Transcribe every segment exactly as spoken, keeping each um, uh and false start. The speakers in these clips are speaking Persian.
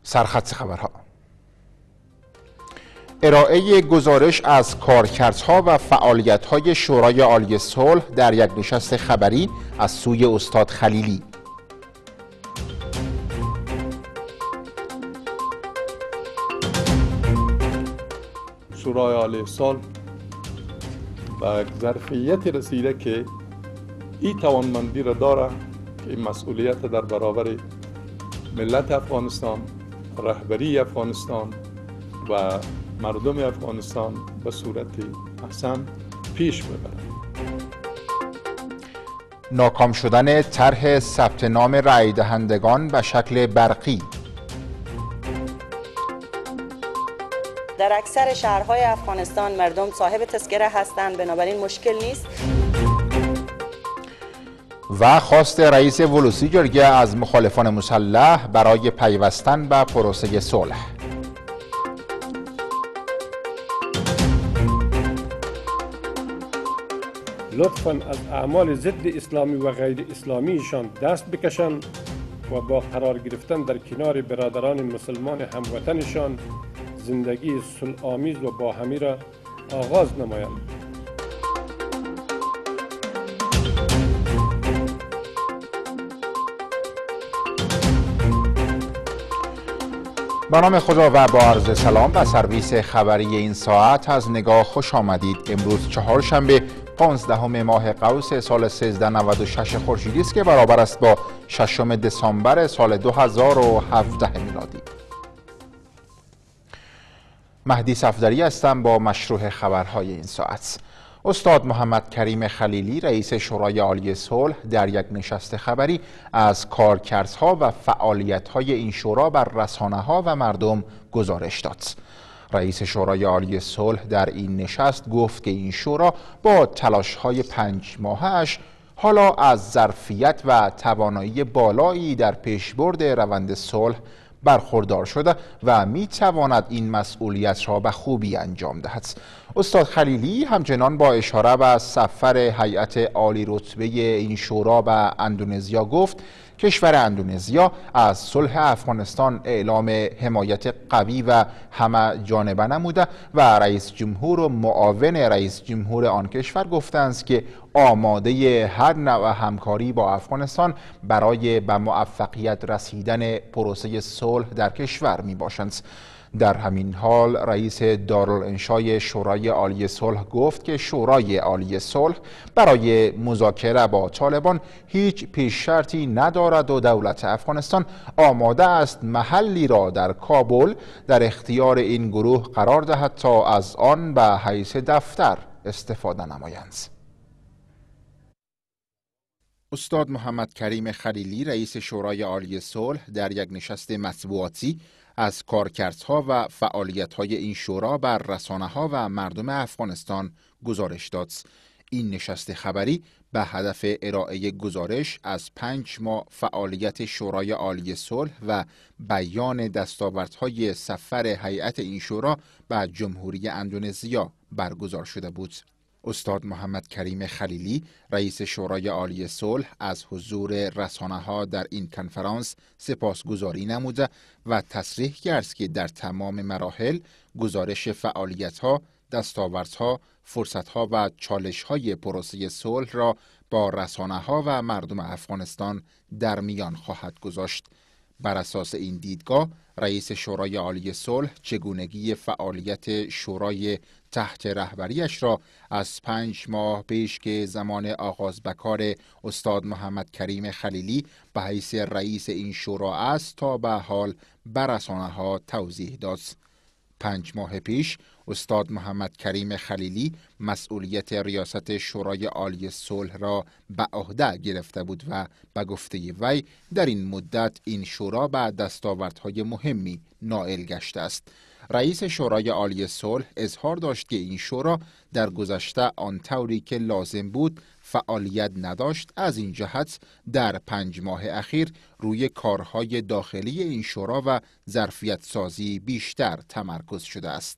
سرخط خبرها. ارائه گزارش از کارکردها و فعالیت‌های شورای عالی صلح در یک نشست خبری از سوی استاد خلیلی. شورای عالی صلح به ظرفیت رسیده که این توانمندی را داره که این مسئولیت در برابر ملت افغانستان، رهبری افغانستان و مردم افغانستان به صورت احسن پیش ببرد. ناکام شدن طرح ثبت نام رای دهندگان به شکل برقی. در اکثر شهرهای افغانستان مردم صاحب تذکره هستند، بنابراین مشکل نیست. و خواست رئیس ولوسی جرگه از مخالفان مسلح برای پیوستن به پروسه صلح. لطفاً از اعمال ضد اسلامی و غیر اسلامیشان دست بکشند و با قرار گرفتن در کنار برادران مسلمان هموطنشان زندگی صلح‌آمیز و باهمی را آغاز نمایند. به نام خدا و با عرض سلام به سرویس خبری این ساعت از نگاه خوش آمدید. امروز چهارشنبه پانزدهم ماه قوس سال سیزده نود و شش خورشیدی است که برابر است با ششم دسامبر سال دو هزار و هفده میلادی. مهدی صفدری هستم با مشروع خبرهای این ساعت. استاد محمد کریم خلیلی رئیس شورای عالی صلح در یک نشست خبری از کارکردها و فعالیت‌های این شورا بر رسانه‌ها و مردم گزارش داد. رئیس شورای عالی صلح در این نشست گفت که این شورا با تلاش‌های پنج ماهه‌اش حالا از ظرفیت و توانایی بالایی در پیشبرد روند صلح برخوردار شده و می تواند این مسئولیت را به خوبی انجام دهد. استاد خلیلی همچنان با اشاره به سفر هیئت عالی رتبه این شورا به اندونزیا گفت کشور اندونزیا از صلح افغانستان اعلام حمایت قوی و همه جانبه نموده و رئیس جمهور و معاون رئیس جمهور آن کشور گفتند که آماده هر نوع همکاری با افغانستان برای به موفقیت رسیدن پروسه صلح در کشور می باشند. در همین حال رئیس دارالانشای شورای عالی صلح گفت که شورای عالی صلح برای مذاکره با طالبان هیچ پیش شرطی ندارد و دولت افغانستان آماده است محلی را در کابل در اختیار این گروه قرار دهد تا از آن به حیث دفتر استفاده نمایند. استاد محمد کریم خلیلی رئیس شورای عالی صلح در یک نشست مطبوعاتی از کارکردها و فعالیت‌های این شورا بر رسانه‌ها و مردم افغانستان گزارش داد. این نشست خبری به هدف ارائه گزارش از پنج ماه فعالیت شورای عالی صلح و بیان دستاوردهای سفر هیئت این شورا به جمهوری اندونزیا برگزار شده بود. استاد محمد کریم خلیلی رئیس شورای عالی صلح از حضور رسانه‌ها در این کنفرانس سپاسگزاری نموده و تصریح کرد که در تمام مراحل گزارش فعالیت‌ها، دستاوردها، فرصت‌ها و چالش‌های پروسه صلح را با رسانه‌ها و مردم افغانستان در میان خواهد گذاشت. بر اساس این دیدگاه رئیس شورای عالی صلح چگونگی فعالیت شورای تحت رهبریش را از پنج ماه پیش که زمان آغاز به کار استاد محمد کریم خلیلی به حیث رئیس این شورا است تا به حال بر رسانه‌ها توضیح داد. پنج ماه پیش استاد محمد کریم خلیلی مسئولیت ریاست شورای عالی صلح را به عهده گرفته بود و به گفته وی در این مدت این شورا به دستاوردهای مهمی نائل گشته است. رئیس شورای عالی صلح اظهار داشت که این شورا در گذشته آنطوری که لازم بود فعالیت نداشت، از این جهت در پنج ماه اخیر روی کارهای داخلی این شورا و ظرفیت سازی بیشتر تمرکز شده است.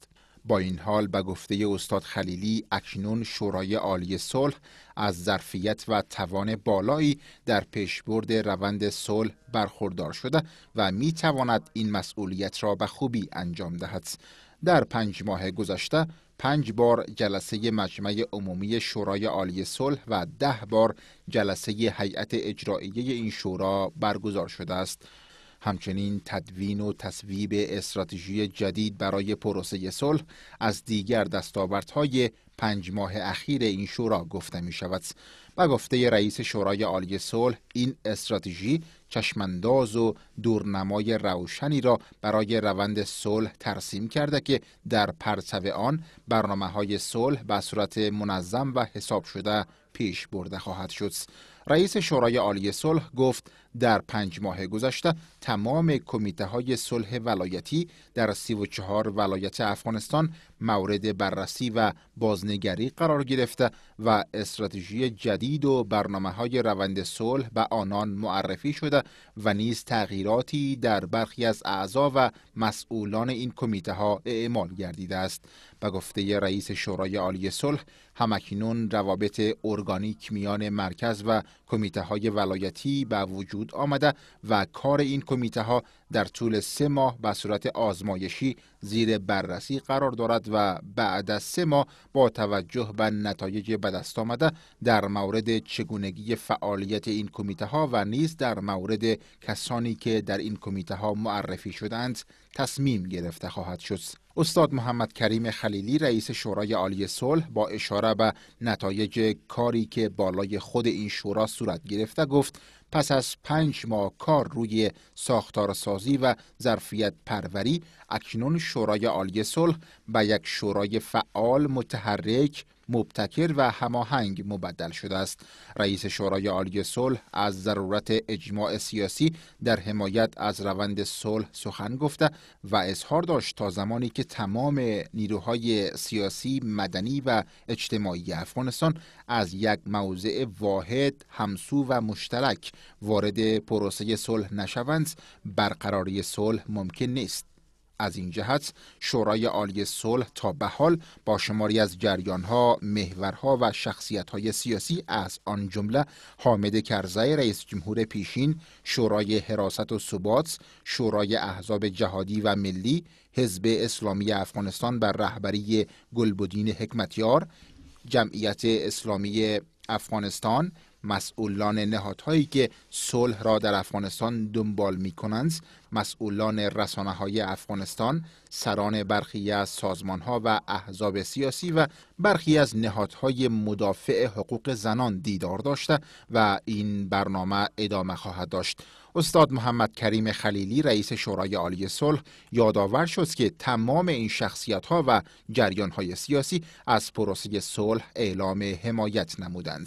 با این حال به گفته استاد خلیلی اکنون شورای عالی صلح از ظرفیت و توان بالایی در پیشبرد روند صلح برخوردار شده و می تواند این مسئولیت را به خوبی انجام دهد. در پنج ماه گذشته پنج بار جلسه مجمع عمومی شورای عالی صلح و ده بار جلسه هیئت اجراییه این شورا برگزار شده است. همچنین تدوین و تصویب استراتژی جدید برای پروسه صلح از دیگر دستاوردهای پنج ماه اخیر این شورا گفته می شود. به گفته رئیس شورای عالی صلح این استراتژی چشمانداز و دورنمای روشنی را برای روند صلح ترسیم کرده که در پرتو آن برنامه‌های صلح به صورت منظم و حساب شده پیش برده خواهد شد. رئیس شورای عالی صلح گفت در پنج ماه گذشته تمام کمیته های صلح ولایتی در سی و چهار ولایت افغانستان مورد بررسی و بازنگری قرار گرفته و استراتژی جدید و برنامه های روند صلح به آنان معرفی شده و نیز تغییراتی در برخی از اعضا و مسئولان این کمیته ها اعمال گردیده است. به گفته رئیس شورای عالی صلح همکنون روابط ارگانیک میان مرکز و کمیته های ولایتی به وجود آمده و کار این کمیته ها در طول سه ماه به صورت آزمایشی زیر بررسی قرار دارد و بعد از سه ماه با توجه به نتایج به دست آمده در مورد چگونگی فعالیت این کمیته ها و نیز در مورد کسانی که در این کمیته ها معرفی شدند تصمیم گرفته خواهد شد. استاد محمد کریم خلیلی رئیس شورای عالی صلح با اشاره به نتایج کاری که بالای خود این شورا صورت گرفته گفت پس از پنج ماه کار روی ساختارسازی و ظرفیت پروری اکنون شورای عالی صلح به یک شورای فعال، متحرک، مبتکر و هماهنگ مبدل شده است. رئیس شورای عالی صلح از ضرورت اجماع سیاسی در حمایت از روند صلح سخن گفته و اظهار داشت تا زمانی که تمام نیروهای سیاسی، مدنی و اجتماعی افغانستان از یک موضع واحد، همسو و مشترک وارد پروسه صلح نشوند، برقراری صلح ممکن نیست. از این جهت شورای عالی صلح تا به حال با شماری از جریان‌ها، محورها و شخصیت‌های سیاسی از آن جمله حامد کرزی رئیس جمهور پیشین، شورای حراست و ثبات، شورای احزاب جهادی و ملی، حزب اسلامی افغانستان بر رهبری گلبدین حکمتیار، جمعیت اسلامی افغانستان، مسئولان نهادهایی که صلح را در افغانستان دنبال می کنند، مسئولان رسانه‌های افغانستان، سران برخی از سازمان‌ها و احزاب سیاسی و برخی از نهادهای مدافع حقوق زنان دیدار داشته و این برنامه ادامه خواهد داشت. استاد محمد کریم خلیلی رئیس شورای عالی صلح یادآور شد که تمام این شخصیت‌ها و جریان‌های سیاسی از پروسه صلح اعلام حمایت نمودند.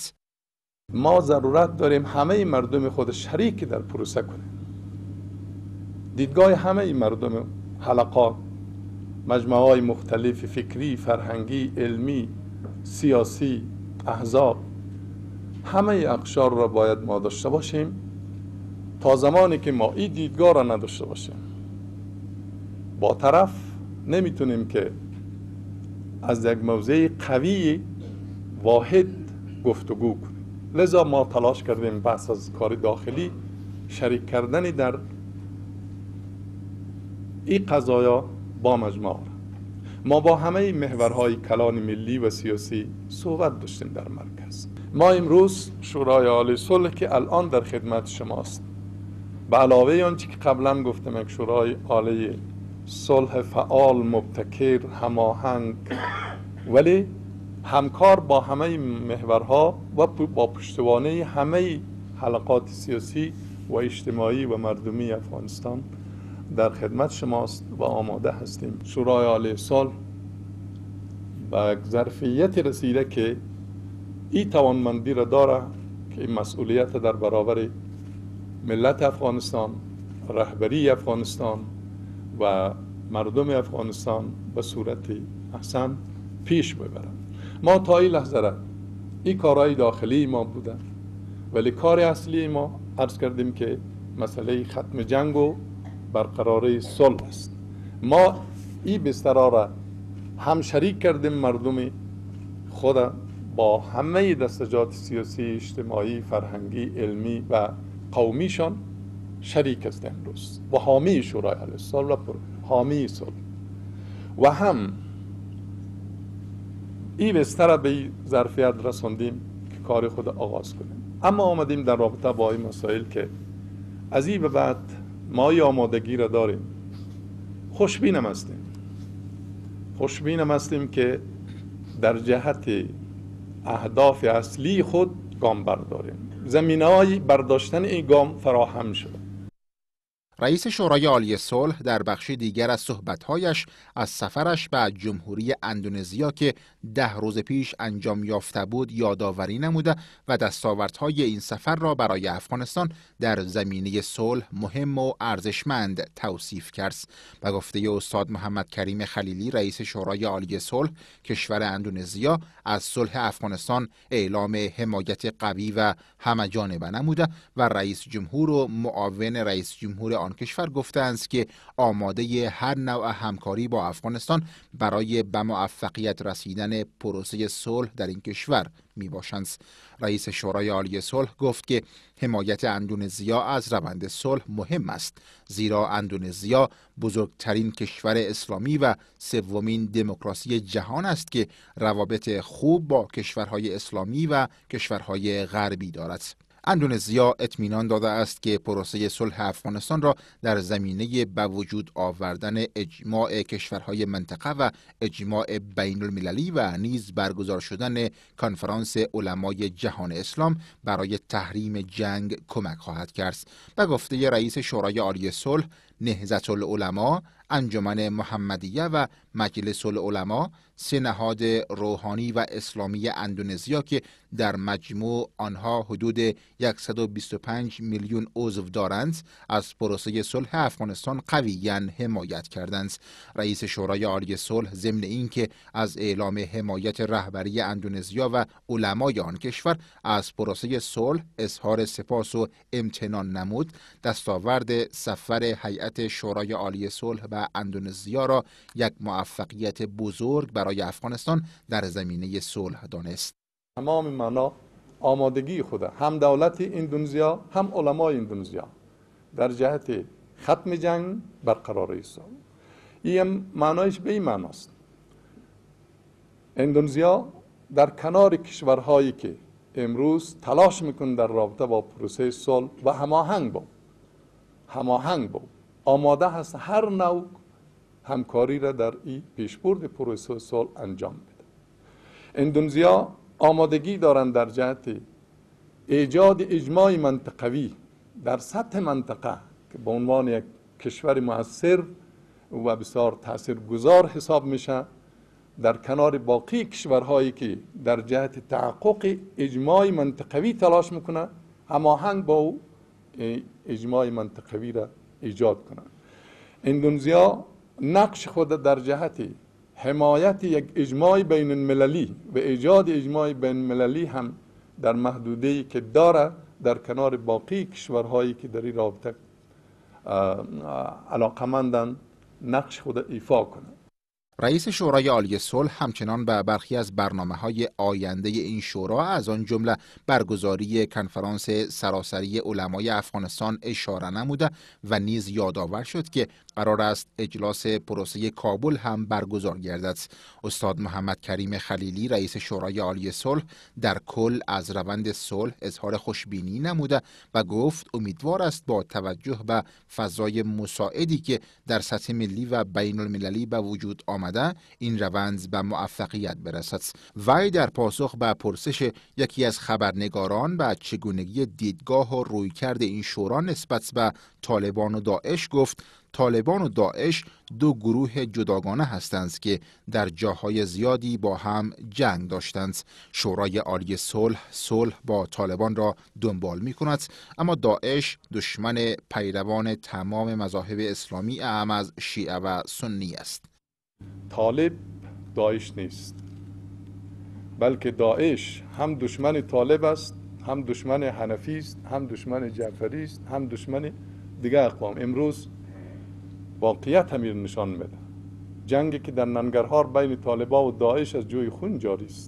ما ضرورت داریم همه مردم خود شریک در پروسه کنیم. دیدگاه همه مردم، حلقات، مجموعه‌های مختلف فکری، فرهنگی، علمی، سیاسی، احزاب، همه اقشار را باید ما داشته باشیم. تا زمانی که ما این دیدگاه را نداشته باشیم با طرف نمیتونیم که از یک موضع قوی واحد گفتگو کنیم. لذا ما تلاش کردیم بحث از کار داخلی شریک کردن در این قضایا با مجموعه. ما با همه محورهای کلان ملی و سیاسی صحبت داشتیم در مرکز. ما امروز شورای عالی صلح که الان در خدمت شماست، به علاوه آنچه که قبلا گفتم یک شورای عالی صلح فعال، مبتکر، هماهنگ ولی همکار با همه محورها و با پشتوانه همه حلقات سیاسی و اجتماعی و مردمی افغانستان در خدمت شماست و آماده هستیم. شورای عالی صلح به ظرفیت رسیده که این توانمندی را داره که این مسئولیت در برابر ملت افغانستان، رهبری افغانستان و مردم افغانستان به صورت احسن پیش ببرند. ما تا این لحظه را این کارهای داخلی ما بوده ولی کار اصلی ما عرض کردیم که مسئله ختم جنگ و برقراری صلح است. ما این بستر را هم شریک کردیم مردم خود با همه دستجات سیاسی، اجتماعی، فرهنگی، علمی و قومیشان شریک است امروز و حامی شورای علیه الصلح و حامی صلح و هم این بستر به ظرفیت رساندیم که کار خود آغاز کنیم. اما آمدیم در رابطه با این مسائل که از این به بعد ما ای آمادگی را داریم. خوشبینم هستیم خوشبینم هستیم که در جهت اهداف اصلی خود گام برداریم. زمینه‌های برداشتن این گام فراهم شده. رئیس شورای عالی صلح در بخش دیگر از صحبت‌هایش از سفرش به جمهوری اندونزیا که ده روز پیش انجام یافته بود یادآوری نموده و دستاوردهای این سفر را برای افغانستان در زمینه صلح مهم و ارزشمند توصیف کرد. به گفته استاد محمد کریم خلیلی رئیس شورای عالی صلح، کشور اندونزیا از صلح افغانستان اعلام حمایت قوی و همه‌جانبه نموده و رئیس جمهور و معاون رئیس جمهور آن کشور گفتند که آماده هر نوع همکاری با افغانستان برای به موفقیت رسیدن پروسه صلح در این کشور می باشند. رئیس شورای عالی صلح گفت که حمایت اندونزیا از روند صلح مهم است، زیرا اندونزیا بزرگترین کشور اسلامی و سومین دموکراسی جهان است که روابط خوب با کشورهای اسلامی و کشورهای غربی دارد. اندونزیا اطمینان داده است که پروسه صلح افغانستان را در زمینه به وجود آوردن اجماع کشورهای منطقه و اجماع بین المللی و نیز برگزار شدن کنفرانس علمای جهان اسلام برای تحریم جنگ کمک خواهد کرد. به گفته رئیس شورای عالی صلح، نهضت العلما، انجمن محمدیه و مجلس العلما، سه نهاد روحانی و اسلامی اندونزیا که در مجموع آنها حدود صد و بیست و پنج میلیون عضو دارند، از پروسه صلح افغانستان قویاً حمایت کردند. رئیس شورای عالی صلح ضمن اینکه از اعلام حمایت رهبری اندونزیا و علمای آن کشور از پروسه صلح اظهار سپاس و امتنان نمود، دستاورد سفر هیئت شورای عالی صلح به اندونزیا را یک موفقیت بزرگ برای افغانستان در زمینه صلح دانست. تمام معنا آمادگی خود هم دولت اندونزیا هم علمای اندونزیا در جهت ختم جنگ برقراری صلح. این معنایش به این معناست اندونزیا در کنار کشورهایی که امروز تلاش میکنند در رابطه با پروسه صلح و هماهنگ با هماهنگ با آماده هست هر نوع همکاری را در این پیشبرد پروسه صلح انجام بده. اندونزیا آمادگی دارند در جهت ایجاد اجماع منطقوی در سطح منطقه که به عنوان یک کشور مؤثر و بسیار تاثیرگذار حساب میشه در کنار باقی کشورهایی که در جهت تحقق اجماع منطقوی تلاش میکنه هماهنگ با او اجماع منطقوی را ایجاد کنه. اندونزیا نقش خود در جهت حمایت یک اجماع بین المللی و ایجاد اجماع بین المللی هم در محدوده‌ای که داره در کنار باقی کشورهایی که در این رابطه علاقمندن نقش خود ایفا کنه. رئیس شورای عالی صلح همچنان به برخی از برنامه‌های آینده این شورا از آن جمله برگزاری کنفرانس سراسری علمای افغانستان اشاره نموده و نیز یادآور شد که قرار است اجلاس پروسه کابل هم برگزار گردد. استاد محمد کریم خلیلی رئیس شورای عالی صلح در کل از روند صلح اظهار خوشبینی نموده و گفت امیدوار است با توجه به فضای مساعدی که در سطح ملی و بین المللی به وجود آمده این روند به موفقیت برسد. وی در پاسخ به پرسش یکی از خبرنگاران به چگونگی دیدگاه و رویکرد این شورا نسبت به طالبان و داعش گفت طالبان و داعش دو گروه جداگانه هستند که در جاهای زیادی با هم جنگ داشتند. شورای عالی صلح صلح با طالبان را دنبال می کند، اما داعش دشمن پیروان تمام مذاهب اسلامی اعم از شیعه و سنی است. طالب داعش نیست، بلکه داعش هم دشمن طالب است، هم دشمن حنفی است، هم دشمن جعفری است، هم دشمن دیگر اقوام. امروز واقعیت همین نشان میده. جنگی که در ننگرهار بین طالبان و داعش از جوی خون جاری است.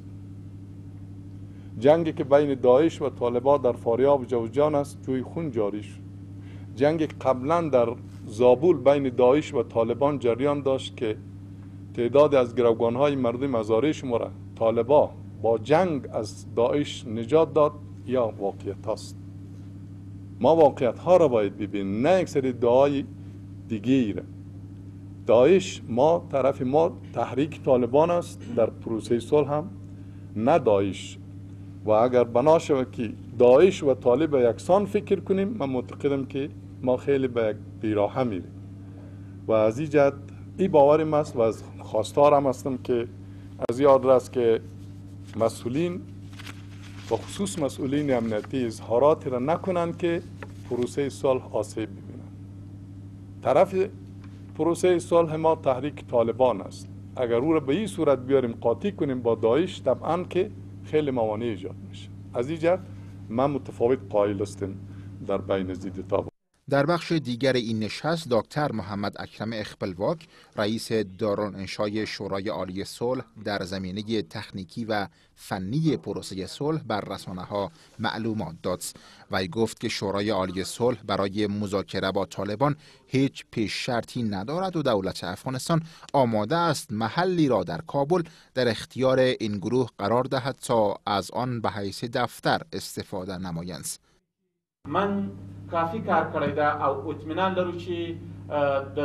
جنگی که بین داعش و طالبان در فاریاب و جوزجان است جوی خون جاری شد. جنگی که قبلا در زابل بین داعش و طالبان جریان داشت که تعداد از گروگانهای مردم هزاره شماره طالبان با جنگ از داعش نجات داد یا واقعیت است. ما واقعیت ها را باید ببینیم، نه یک سری دعای دیگه. داعش ما طرف ما تحریک طالبان است در پروسه صلح هم، نه داعش. و اگر بنا شود که داعش و طالب یکسان فکر کنیم، من معتقدم که ما خیلی به یک بیراهه میریم. و از این جهت این باورم است و از خواستارم هستم که از این آدرس که مسئولین و خصوص مسئولین امنیتی اظهاراتی را نکنند که پروسه صلح آسیب ببینند. طرف پروسه صلح ما تحریک طالبان است. اگر او را به این صورت بیاریم قاطی کنیم با داعش، طبعا که خیلی موانع ایجاد میشه. از این جهت من متفاوت قائل هستم در بین زید تا. در بخش دیگر این نشست دکتر محمد اکرم اخپلواک رئیس دارالانشای شورای عالی صلح در زمینه تکنیکی و فنی پروسه صلح بر رسانه‌ها معلومات داد. وی گفت که شورای عالی صلح برای مذاکره با طالبان هیچ پیش شرطی ندارد و دولت افغانستان آماده است محلی را در کابل در اختیار این گروه قرار دهد تا از آن به حیث دفتر استفاده نمایند. من کافی کار کړی دا او اطمینان لرو چې د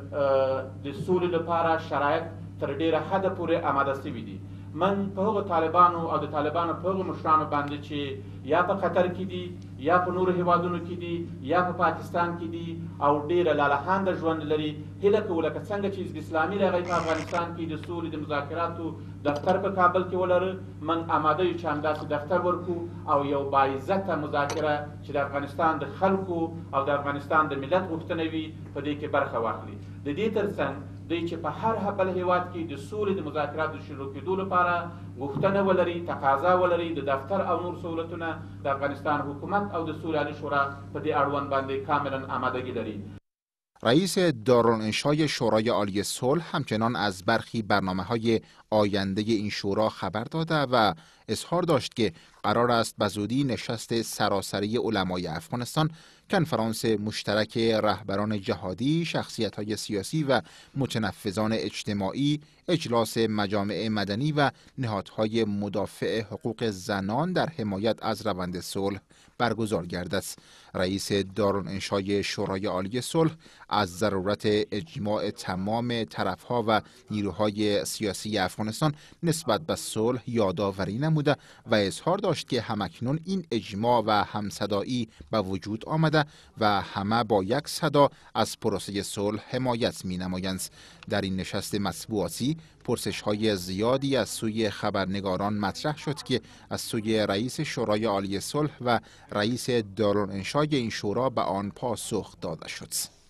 د سولې لپاره شرایط تر ډیره حده پورې آماده شوي دي. من په هغو طالبانو او د طالبانو په هغو مشرانو باندې چې یا په قطر کې دي یا په نورو هیوادونو کې دي یا په پاکستان کې دي او ډیره لالهانده ژوند لري، هیله کوو لکه څنګه چې حزب اسلامي راغی په افغانستان کې د سولې د مذاکراتو دفتر په کابل کې ولرو. من آماده یو چې همداسې دفتر ورکو او یو باعزته مذاکره چې د افغانستان د خلکو او د افغانستان د ملت غوښتنه وي په دې کې برخه واخلي. د دې ترڅنګ دوی چې په هر بل هیواد کې د سولې د مذاکراتو شروع کېدو لپاره غوښتنه ولري، تقاضا ولري، د دفتر او نور سهولتونه د افغانستان حکومت او د سولې عالی شورا په دې اړوند باندې کاملا آمادگی لري. رئیس دارالانشای شورای عالی صلح همچنان از برخی برنامه‌های آینده این شورا خبر داده و اظهار داشت که قرار است به زودی نشست سراسری علمای افغانستان، کنفرانس مشترک رهبران جهادی، شخصیت‌های سیاسی و متنفذان اجتماعی، اجلاس مجامع مدنی و نهادهای مدافع حقوق زنان در حمایت از روند صلح برگزار گردد. رئیس دارالانشای شورای عالی صلح از ضرورت اجماع تمام طرف‌ها و نیروهای سیاسی افغانستان نسبت به صلح یادآوری نموده و اظهار داشت که همکنون این اجماع و همصدایی به وجود آمده و همه با یک صدا از پروسه صلح حمایت می‌نمایند. در این نشست مطبوعاتی پرسش‌های زیادی از سوی خبرنگاران مطرح شد که از سوی رئیس شورای عالی صلح و رئیس دارالانشای این شورا به آن پاسخ داده شد.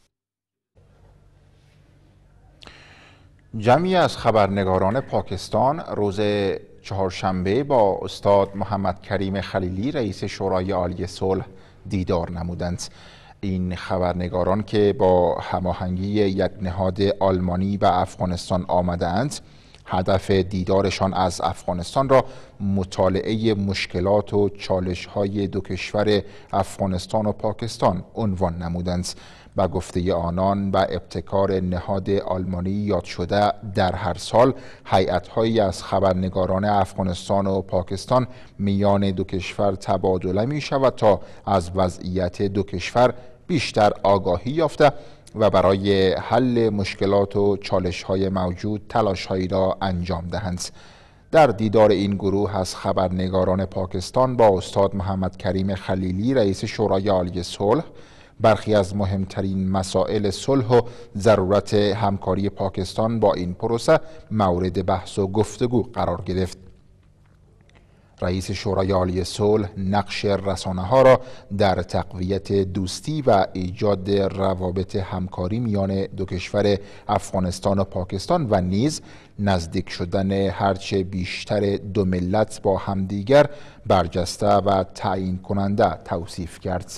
جمعی از خبرنگاران پاکستان روز چهارشنبه با استاد محمد کریم خلیلی رئیس شورای عالی صلح دیدار نمودند. این خبرنگاران که با هماهنگی یک نهاد آلمانی به افغانستان آمدند، هدف دیدارشان از افغانستان را مطالعه مشکلات و چالش‌های دو کشور افغانستان و پاکستان عنوان نمودند. با گفته آنان با ابتکار نهاد آلمانی یاد شده در هر سال هیئت‌هایی از خبرنگاران افغانستان و پاکستان میان دو کشور تبادله می شود تا از وضعیت دو کشور بیشتر آگاهی یافته و برای حل مشکلات و چالش‌های موجود تلاش‌هایی را انجام دهند. در دیدار این گروه از خبرنگاران پاکستان با استاد محمد کریم خلیلی رئیس شورای عالی صلح برخی از مهمترین مسائل صلح و ضرورت همکاری پاکستان با این پروسه مورد بحث و گفتگو قرار گرفت. رئیس شورای عالی صلح نقش رسانه‌ها را در تقویت دوستی و ایجاد روابط همکاری میان دو کشور افغانستان و پاکستان و نیز نزدیک شدن هرچه بیشتر دو ملت با همدیگر برجسته و تعیین کننده توصیف کرد.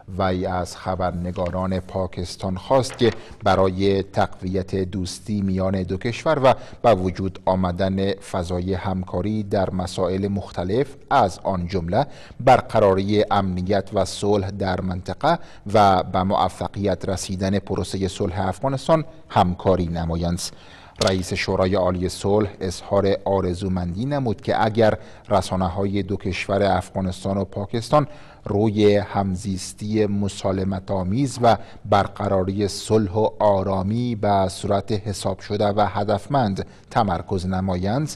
وی از خبرنگاران پاکستان خواست که برای تقویت دوستی میان دو کشور و به وجود آمدن فضای همکاری در مسائل مختلف از آن جمله برقراری امنیت و صلح در منطقه و به موفقیت رسیدن پروسه صلح افغانستان همکاری نمایند. رئیس شورای عالی صلح اظهار آرزومندی نمود که اگر رسانه‌های دو کشور افغانستان و پاکستان روی همزیستی مسالمت‌آمیز و برقراری صلح و آرامی به صورت حساب شده و هدفمند تمرکز نمایند،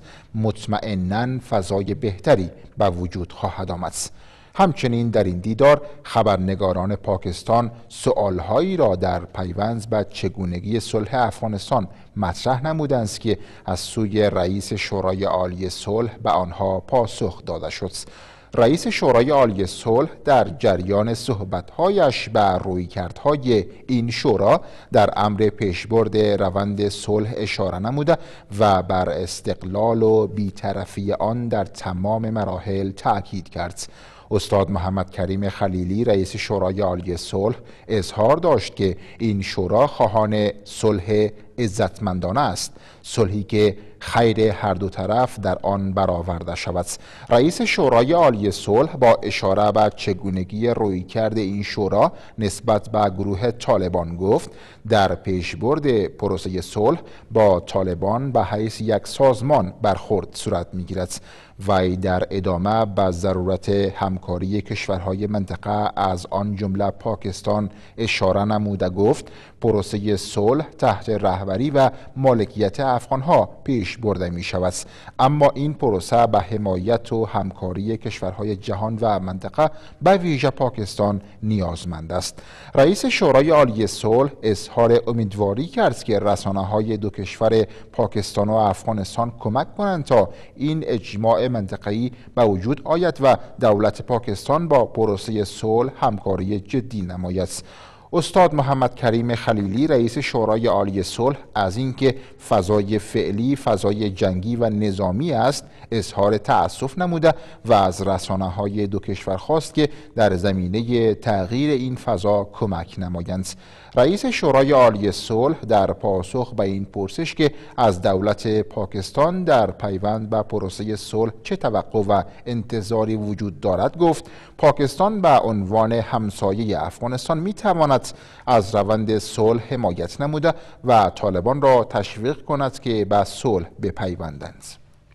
مطمئناً فضای بهتری به وجود خواهد آمد. همچنین در این دیدار خبرنگاران پاکستان سؤالهایی را در پیوند به چگونگی صلح افغانستان مطرح نمودند که از سوی رئیس شورای عالی صلح به آنها پاسخ داده شد. رئیس شورای عالی صلح در جریان صحبت‌هایش به رویکردهای این شورا در امر پیشبرد روند صلح اشاره نموده و بر استقلال و بی‌طرفی آن در تمام مراحل تأکید کرد. استاد محمد کریم خلیلی رئیس شورای عالی صلح اظهار داشت که این شورا خواهان صلح عزتمندانه است، صلحی که خیر هر دو طرف در آن برآورده شود. رئیس شورای عالی صلح با اشاره به چگونگی رویکرد این شورا نسبت به گروه طالبان گفت در پیشبرد پروسه صلح با طالبان به حیث یک سازمان برخورد صورت می‌گیرد. وی در ادامه به ضرورت همکاری کشورهای منطقه از آن جمله پاکستان اشاره نموده گفت پروسه صلح تحت رهبری و مالکیت افغانها پیش برده می شود، اما این پروسه به حمایت و همکاری کشورهای جهان و منطقه به ویژه پاکستان نیازمند است. رئیس شورای عالی صلح اظهار امیدواری کرد که رسانه‌های دو کشور پاکستان و افغانستان کمک کنند تا این اجماع منطقه‌ای به وجود آید و دولت پاکستان با پروسه صلح همکاری جدی نماید. استاد محمد کریم خلیلی رئیس شورای عالی صلح از اینکه فضای فعلی فضای جنگی و نظامی است اظهار تأسف نموده و از رسانه‌های دو کشور خواست که در زمینه تغییر این فضا کمک نمایند. رئیس شورای عالی صلح در پاسخ به این پرسش که از دولت پاکستان در پیوند به پروسه صلح چه توقع و انتظاری وجود دارد گفت پاکستان به عنوان همسایه افغانستان می تواند از روند صلح حمایت نموده و طالبان را تشویق کند که به صلح بپیوندند.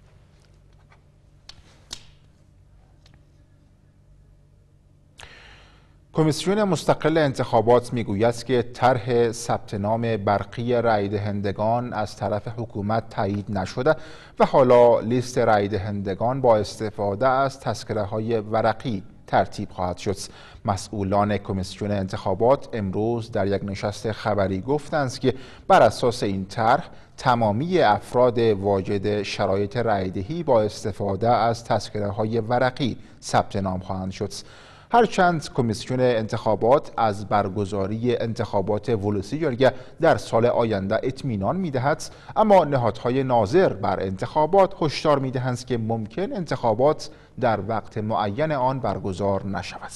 کمیسیون مستقل انتخابات میگوید که طرح ثبت نام برقی رای دهندگان از طرف حکومت تایید نشده و حالا لیست رای دهندگان با استفاده از تذکره های ورقی ترتیب خواهد شد. مسئولان کمیسیون انتخابات امروز در یک نشست خبری گفتند که بر اساس این طرح تمامی افراد واجد شرایط رایدهی با استفاده از تذکره های ورقی ثبت نام خواهند شد. هرچند کمیسیون انتخابات از برگزاری انتخابات ولوسی در سال آینده اطمینان می‌دهد، اما نهادهای ناظر بر انتخابات هشدار می‌دهند که ممکن انتخابات در وقت معین آن برگزار نشود.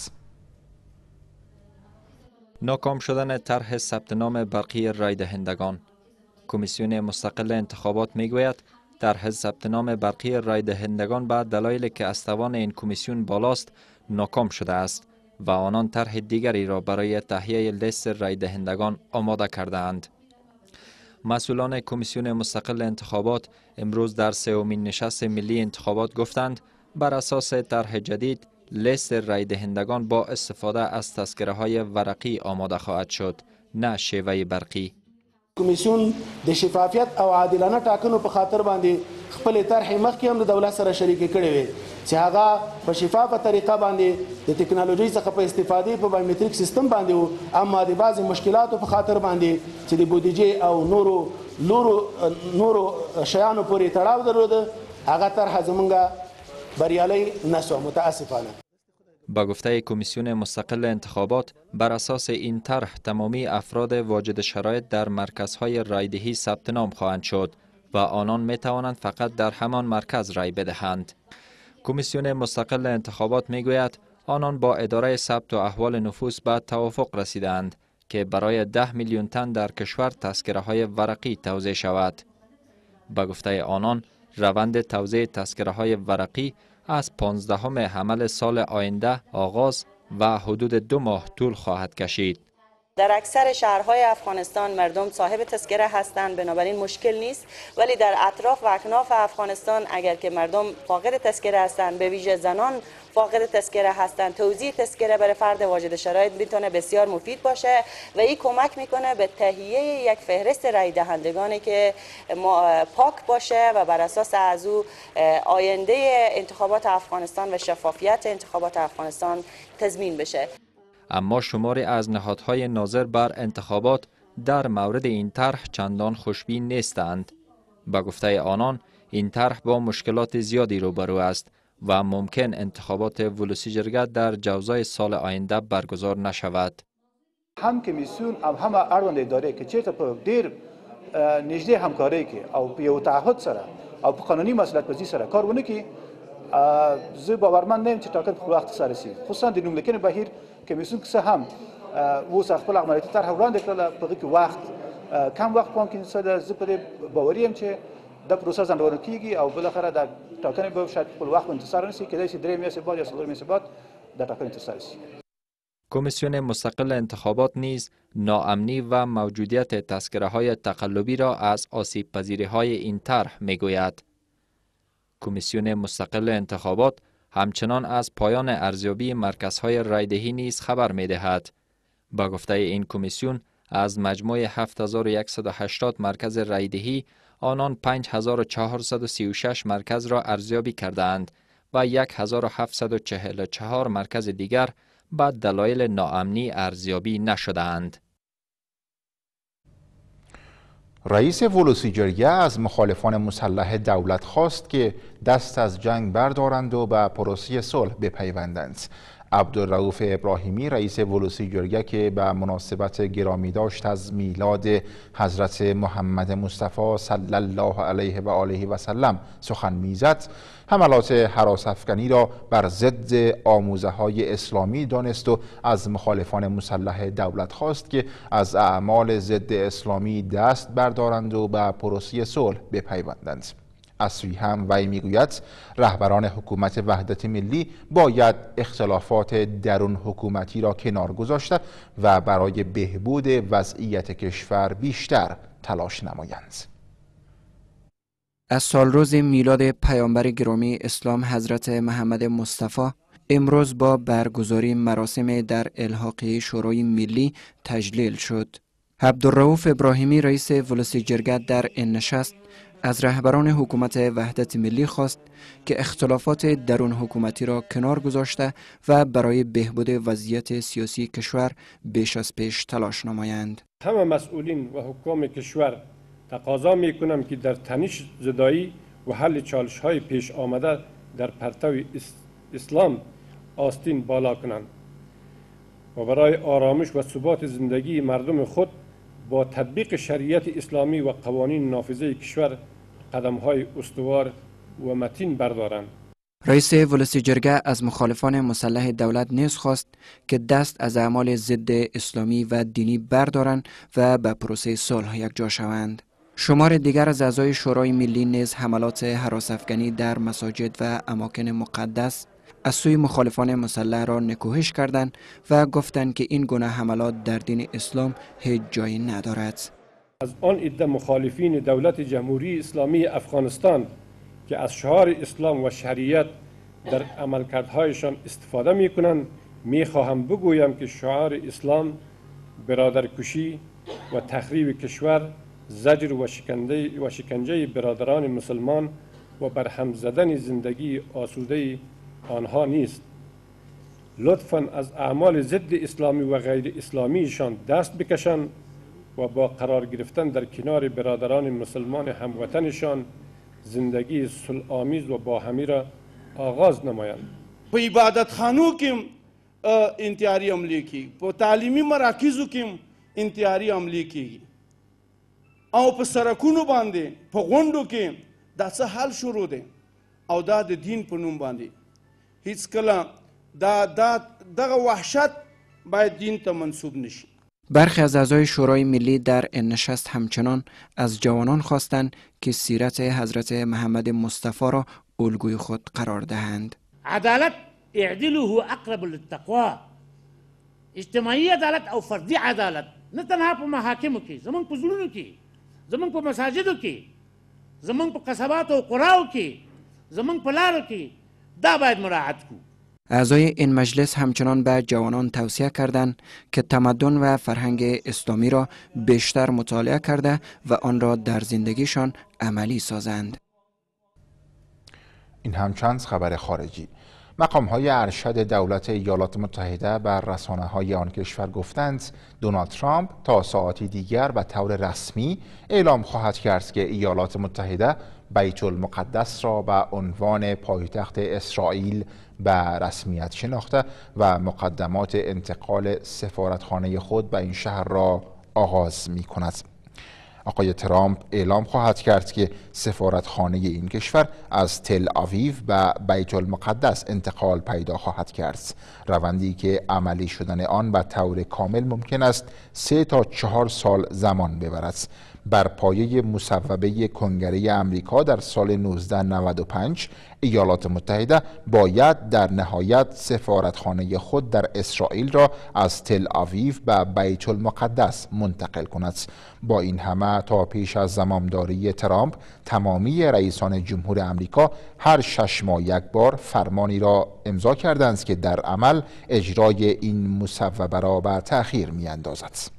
ناکام شدن طرح ثبت نام برقی رای دهندگان. کمیسیون مستقل انتخابات میگوید طرح ثبت نام برقی رای دهندگان به دلایلی که از توان این کمیسیون بالاست ناکام شده است و آنان طرح دیگری را برای تهیه لیست رای دهندگان آماده کرده اند. مسئولان کمیسیون مستقل انتخابات امروز در سومین نشست ملی انتخابات گفتند بر اساس طرح جدید لیست رای دهندگان با استفاده از تذکره های ورقی آماده خواهد شد، نه شیوه برقی. کمیسیون د شفافیت او عادلانه ټاکنو په خاطر باندې خپل طرح مخکې هم د دولت سره شریک کړي وي چې هغه په شفافه طریقه باندې د ټکنالوژي څخه په استفادې په بایومټریک سیستم باندې وو، اما د بعضې مشکلاتو په خاطر باندې چې د بودیجې او نورو نورو نورو شیانو پورې تړاو درلوده هغه طرح زمونږ بریالی نشو متاسفانه. با گفته کمیسیون مستقل انتخابات بر اساس این طرح تمامی افراد واجد شرایط در مرکزهای رایدهی ثبت نام خواهند شد و آنان می توانند فقط در همان مرکز رای بدهند. کمیسیون مستقل انتخابات می گوید آنان با اداره ثبت و احوال نفوس به توافق رسیدند که برای ده میلیون تن در کشور تذکره های ورقی توزیع شود. به گفته آنان، روند توزیع تذکره های ورقی از پانزدهم حمل سال آینده آغاز و حدود دو ماه طول خواهد کشید. در اکثر شهرهای افغانستان مردم صاحب تذکره هستند، بنابراین مشکل نیست، ولی در اطراف و اکناف افغانستان اگر که مردم فاقد تذکره هستند، به ویژه زنان فاقد تذکره هستند، توزیع تذکره برای فرد واجد شرایط میتونه بسیار مفید باشه و این کمک میکنه به تهیه یک فهرست رای دهندگانی که پاک باشه و بر اساس از او آینده انتخابات افغانستان و شفافیت انتخابات افغانستان تضمین بشه. اما شماری از نهادهای ناظر بر انتخابات در مورد این طرح چندان خوشبین نیستند. به گفته آنان، این طرح با مشکلات زیادی روبرو است و ممکن انتخابات ولسی جرگه در جوزای سال آینده برگزار نشود. هم کمیسیون او هم اړوند ادارې کې چیرته په ډیر نږدې همکارۍ کې او په یو تعهد سره او په قانوني مسؤلیتپذیرۍ سره کار ونه کړي، زه باورمند نه یم چې ټاکنې په وخت سره رسي. خصوصا د نوملیکنې بهیر کمیسیون که څه هم اوس خپل عملیاتي طرح وړاندې کړله، په هغې کې وخت کم وخت ممکن څه ده. زه په دې باوري یم چې دا پروسه ځنډونه کیږي او بالاخره د ټاکنې به شاید خپل وخت انتظار نه شي، کېدای شي درې میاشتې بعد یا څلور میاشتې بعد د ټاکنې ترسره شي. کمیسیون مستقل انتخابات نیز ناامنی و موجودیت تذکره های تقلبی را از آسیب پذیری های این طرح می گوید. کمیسیون مستقل انتخابات همچنان از پایان ارزیابی مرکزهای رایدهی نیز خبر می دهد. با گفته این کمیسیون از مجموع هفت هزار و صد و هشتاد مرکز رایدهی آنان پنج هزار و چهارصد و سی و شش مرکز را ارزیابی کردند و یک هزار و هفتصد و چهل و چهار مرکز دیگر با دلایل ناامنی ارزیابی نشدند. رئیس ولسی جرگه از مخالفان مسلح دولت خواست که دست از جنگ بردارند و به پروسه صلح بپیوندند. عبدالرؤوف ابراهیمی رئیس ولسی جرگه که به مناسبت گرامی داشت از میلاد حضرت محمد مصطفی صلی الله علیه و آله و سلم سخن میزد، حملات هراس افکنی را بر ضد آموزه های اسلامی دانست و از مخالفان مسلح دولت خواست که از اعمال ضد اسلامی دست بردارند و به پروسه صلح بپیوندند. از سوی هم وی میگوید رهبران حکومت وحدت ملی باید اختلافات درون حکومتی را کنار گذاشته و برای بهبود وضعیت کشور بیشتر تلاش نمایند. از سالروز میلاد پیامبر گرامی اسلام حضرت محمد مصطفی امروز با برگزاری مراسم در الحاقیه شورای ملی تجلیل شد. عبدالرؤوف ابراهیمی رئیس ولسی جرگه در این نشست از رهبران حکومت وحدت ملی خواست که اختلافات درون حکومتی را کنار گذاشته و برای بهبود وضعیت سیاسی کشور بیش از پیش تلاش نمایند. همه مسئولین و حکام کشور تقاضا می کنم که در تنش زدایی و حل چالش های پیش آمده در پرتو اسلام آستین بالا کنند و برای آرامش و ثبات زندگی مردم خود با تطبیق شریعت اسلامی و قوانین نافذه کشور قدم‌های استوار و متین بردارند. رئیس ولسی جرگه از مخالفان مسلح دولت نیز خواست که دست از اعمال ضد اسلامی و دینی بردارند و به پروسه صلح یکجا شوند. شمار دیگر از اعضای شورای ملی نیز حملات هراس افکنی در مساجد و اماکن مقدس از سوی مخالفان مسلح را نکوهش کردند و گفتند که این گونه حملات در دین اسلام هیچ جایی ندارد. از آن عده مخالفین دولت جمهوری اسلامی افغانستان که از شعار اسلام و شریعت در عملکردهایشان استفاده می کنند می خواهم بگویم که شعار اسلام برادرکشی و تخریب کشور، زجر و شکنجه و شکنجه برادران مسلمان و برهم زدن زندگی آسوده آنها نیست. لطفاً از اعمال ضد اسلامی و غیر اسلامیشان دست بکشند و با قرار گرفتن در کنار برادران مسلمان هموطنشان زندگی صلح‌آمیز و باهمی را آغاز نمایند. په عبادت خانو کې انتحاري عملې کیږي، په تعلیمي مراکزو کې انتحاري عملې کیږي او په سرکونو باندې په غونډو کې دا څه حال شروع دی او دا د دین په نوم باندې هیڅ کله دا دا دغه وحشت باید دین ته منسوب نشي. برخی از اعضای شورای ملی در این نشست همچنان از جوانان خواستند که سیرت حضرت محمد مصطفی را الگوی خود قرار دهند. عدالت اعدلوا هو اقرب للتقوى. اجتماعي عدالت او فردي عدالت نه تنها په محاکمو کې، زمونږ په زړونو کې، زمونږ په مساجدو کې، زمونږ په قصباتو او قراو کې، زمونږ په لارو کې، دا باید مراعات کو. اعضای این مجلس همچنان به جوانان توصیه کردند که تمدن و فرهنگ اسلامی را بیشتر مطالعه کرده و آن را در زندگیشان عملی سازند. این هم چند خبر خارجی. مقام‌های ارشد دولت ایالات متحده بر رسانه‌های آن کشور گفتند دونالد ترامپ تا ساعتی دیگر به طور رسمی اعلام خواهد کرد که ایالات متحده بیت المقدس را به عنوان پایتخت اسرائیل به رسمیت شناخته و مقدمات انتقال سفارتخانه خود به این شهر را آغاز می‌کند. آقای ترامپ اعلام خواهد کرد که سفارتخانه این کشور از تل آویو به بیت المقدس انتقال پیدا خواهد کرد، روندی که عملی شدن آن به طور کامل ممکن است سه تا چهار سال زمان ببرد. بر پایه مصوبه کنگره امریکا در سال نوزده نود و پنج ایالات متحده باید در نهایت سفارتخانه خود در اسرائیل را از تل آویو به بیت المقدس منتقل کند. با این همه تا پیش از زمامداری ترامپ تمامی رئیسان جمهور امریکا هر شش ماه یک بار فرمانی را امضا کردند که در عمل اجرای این مصوبه را به تأخیر می‌اندازد.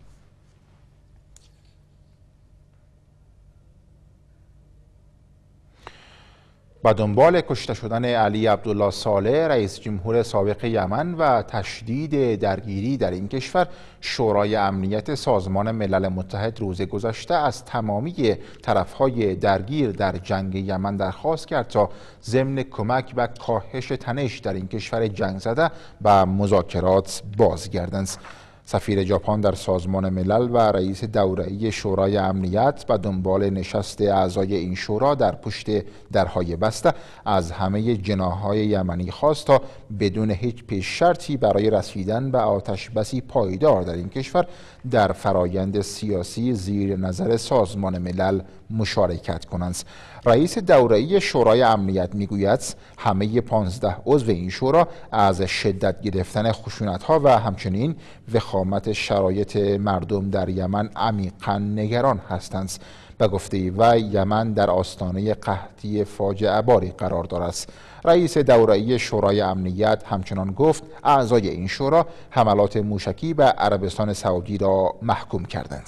با دنبال کشته شدن علی عبدالله صالح رئیس جمهور سابق یمن و تشدید درگیری در این کشور، شورای امنیت سازمان ملل متحد روز گذشته از تمامی طرفهای درگیر در جنگ یمن درخواست کرد تا ضمن کمک و کاهش تنش در این کشور جنگ زده به مذاکرات بازگردند. سفیر ژاپن در سازمان ملل و رئیس دوره‌ای شورای امنیت به دنبال نشست اعضای این شورا در پشت درهای بسته از همه جناح‌های یمنی خواست تا بدون هیچ پیش شرطی برای رسیدن به آتش بسی پایدار در این کشور در فرایند سیاسی زیر نظر سازمان ملل مشارکت کنند. رئیس دوره‌ای شورای امنیت میگوید همه پانزده عضو این شورا از شدت گرفتن خشونت‌ها و همچنین وخامت شرایط مردم در یمن عمیقاً نگران هستند. به گفته وی یمن در آستانه قحطی فاجعه باری قرار دارد. رئیس دوره‌ای شورای امنیت همچنان گفت اعضای این شورا حملات موشکی به عربستان سعودی را محکوم کردند.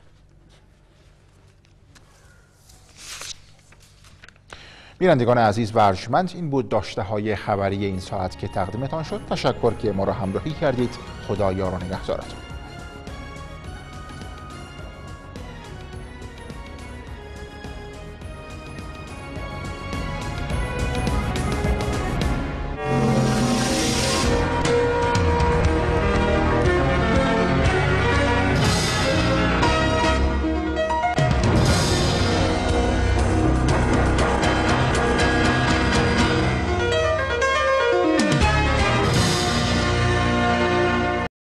بینندگان عزیز و ارجمند، این بود داشته های خبری این ساعت که تقدیمتان شد. تشکر که ما را همراهی کردید. خدا یار و نگهدارتون.